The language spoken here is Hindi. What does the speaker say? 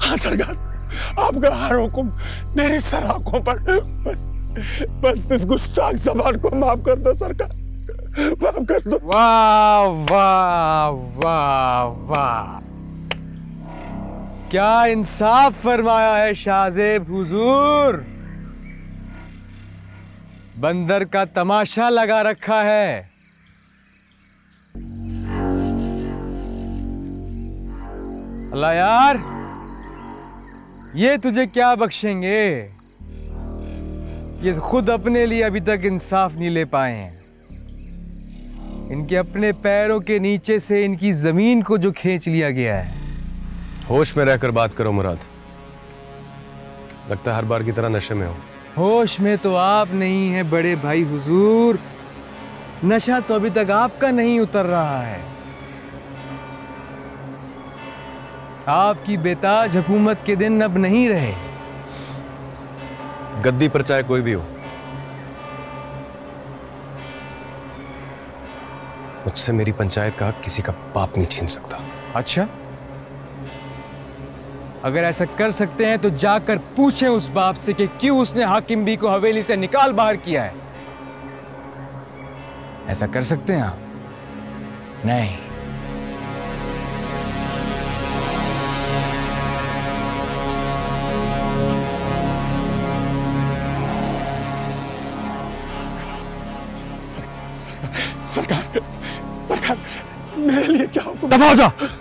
हाँ सरकार, आपका हर हुक्म मेरी सर आंखों पर। बस इस गुस्ताख ज़बान को माफ कर दो सरकार, माफ कर दो। वाह वाह वाह वाह, क्या इंसाफ फरमाया है शाहजेब हुजूर। बंदर का तमाशा लगा रखा है। अल्लाह यार, ये तुझे क्या बख्शेंगे, ये खुद अपने लिए अभी तक इंसाफ नहीं ले पाए हैं। इनके अपने पैरों के नीचे से इनकी जमीन को जो खींच लिया गया है। होश में रहकर बात करो मुराद, लगता है हर बार की तरह नशे में हो। होश में तो आप नहीं हैं बड़े भाई हुजूर, नशा तो अभी तक आपका नहीं उतर रहा है। आपकी बेताज हुकूमत के दिन अब नहीं रहे। गद्दी पर चाहे कोई भी हो, मुझसे मेरी पंचायत का हक किसी का बाप नहीं छीन सकता। अच्छा, अगर ऐसा कर सकते हैं तो जाकर पूछें उस बाप से कि क्यों उसने हाकिम बी को हवेली से निकाल बाहर किया है। ऐसा कर सकते हैं आप? नहीं। सरकार, सरकार, मेरे लिए क्या हुक्म? दफा हो जा।